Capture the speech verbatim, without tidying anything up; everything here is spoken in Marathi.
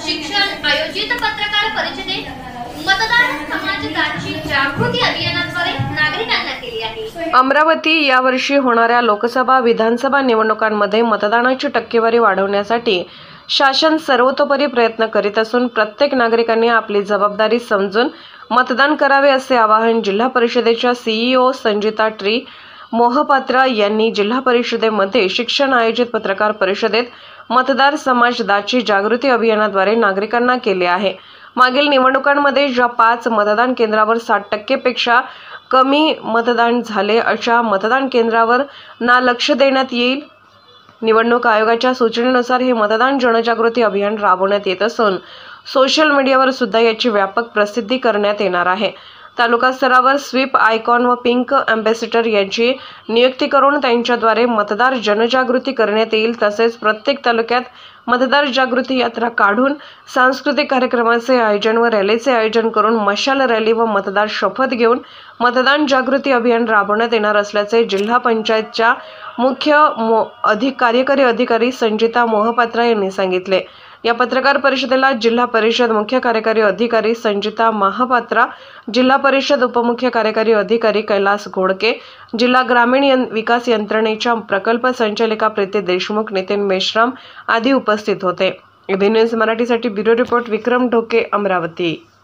शिक्षण आयोजित पत्रकार परिषदेत मतदार समाजाची जागृती अभियानाद्वारे नागरिकांना केली आहे। अमरावती यावर्षी होणाऱ्या लोकसभा विधानसभा निवडणुकांमध्ये मतदानाची टक्केवारी वाढवण्यासाठी शासन सर्वतोपरी प्रयत्न करीत असून प्रत्येक नागरिकांनी आपली जबाबदारी समजून मतदान करावे असे आवाहन जिल्हा परिषदेच्या सीईओ संजिता ट्री मोहपात्रा यांनी जिल्हा परिषदेमध्ये शिक्षण आयोजित पत्रकार परिषदेत मतदार समाजाची जागृती अभियानाद्वारे नागरिकांना केले आहे। मागील निवडणुकांमध्ये ज्या पाच मतदान केंद्रावर साठ टक्के पेक्षा कमी मतदान झाले अशा मतदान केंद्रावर ना लक्ष देण्यात येईल। निवडणूक आयोगाच्या सूचनेनुसार हे मतदान जनजागृती अभियान राबवण्यात येत असून सोशल मीडियावर सुद्धा याची व्यापक प्रसिद्धी करण्यात येणार आहे। तालुका स्तरावर स्वीप आयकॉन व पिंक अँबॅसेडर यांची नियुक्ती करून त्यांच्याद्वारे मतदार जनजागृती करण्यात येईल। तसेच प्रत्येक तालुक्यात मतदार जागृती यात्रा काढून सांस्कृतिक कार्यक्रमाचे आयोजन व रॅलीचे आयोजन करून मशाल रॅली व मतदार शपथ घेऊन मतदान जागृती अभियान राबवण्यात येणार असल्याचे जिल्हा पंचायतच्या मुख्य अधिक कार्यकारी अधिकारी संजिता मोहपात्रा यांनी सांगितले। या पत्रकार परिषदेला जिल्हा परिषद मुख्य कार्यकारी अधिकारी संजिता महापात्रा, जिल्हा परिषद उपमुख्य कार्यकारी अधिकारी कैलास घोडके, जिल्हा ग्रामीण विकास यंत्रणेच्या प्रकल्प संचालिका प्रीती देशमुख, नितीन मेश्राम आदी उपस्थित होते। एबी न्यूज मराठीसाठी ब्युरो रिपोर्ट विक्रम ढोके, अमरावती।